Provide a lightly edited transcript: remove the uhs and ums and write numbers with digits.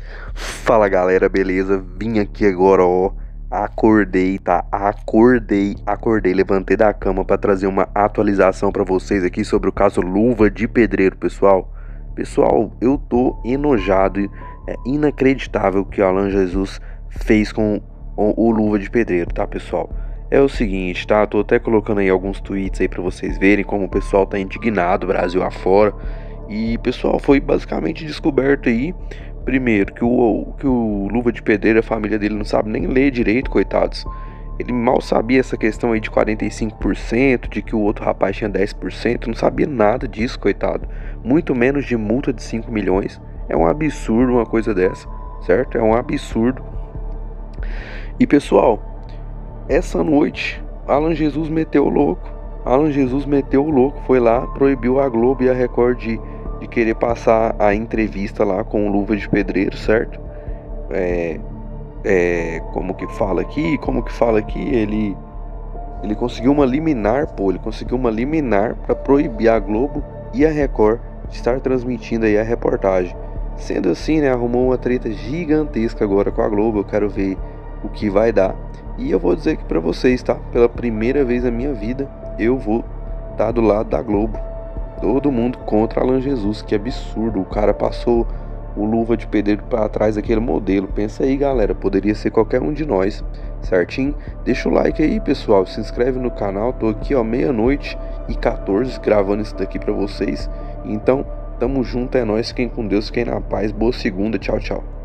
Fala galera, beleza? Vim aqui agora, ó. Acordei, tá? Acordei, levantei da cama pra trazer uma atualização pra vocês aqui sobre o caso Luva de Pedreiro, pessoal. Pessoal, eu tô enojado, é inacreditável o que o Alan Jesus fez com o Luva de Pedreiro, tá, pessoal? É o seguinte, tá? Tô até colocando aí alguns tweets aí pra vocês verem como o pessoal tá indignado, Brasil afora. E, pessoal, foi basicamente descoberto aí. Primeiro, que o Luva de Pedreiro, a família dele não sabe nem ler direito, coitados. Ele mal sabia essa questão aí de 45%, de que o outro rapaz tinha 10%, não sabia nada disso, coitado. Muito menos de multa de 5 milhões. É um absurdo uma coisa dessa, certo? É um absurdo. E pessoal, essa noite, Alan Jesus meteu o louco. Alan Jesus meteu o louco, foi lá, proibiu a Globo e a Record de querer passar a entrevista lá com o Luva de Pedreiro, certo? É, como que fala aqui? Ele conseguiu uma liminar, pô, ele conseguiu uma liminar para proibir a Globo e a Record de estar transmitindo aí a reportagem. Sendo assim, né, arrumou uma treta gigantesca agora com a Globo. Eu quero ver o que vai dar. E eu vou dizer aqui pra vocês, tá? Pela primeira vez na minha vida, eu vou estar do lado da Globo. Todo mundo contra Alan Jesus, que absurdo. O cara passou o Luva de Pedreiro para trás daquele modelo. Pensa aí, galera, poderia ser qualquer um de nós, certinho? Deixa o like aí, pessoal, se inscreve no canal. Tô aqui, ó, 00:14 gravando isso daqui para vocês. Então, tamo junto, é nóis, fiquem com Deus, fiquem na paz. Boa segunda, tchau, tchau.